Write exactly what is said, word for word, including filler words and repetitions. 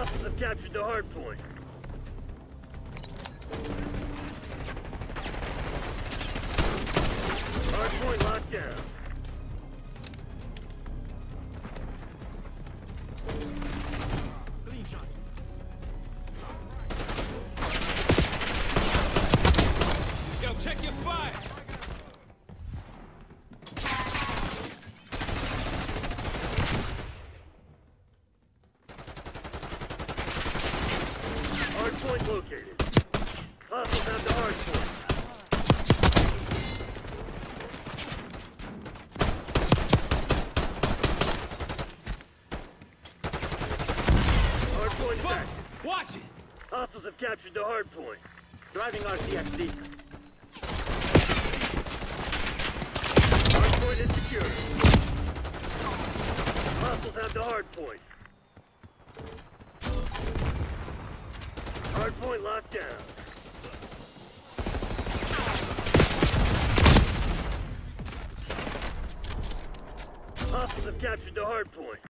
Hostiles have captured the hard point. Hard point locked down. Clean shot. Yo, check your fire. Hard point located. Hostiles have the hard point. Hard point back. Watch it. Hostiles have captured the hard point. Driving R C X D. Hard point is secure. Hostiles have the hard point. Hard point locked down. Hostiles have captured the hard point.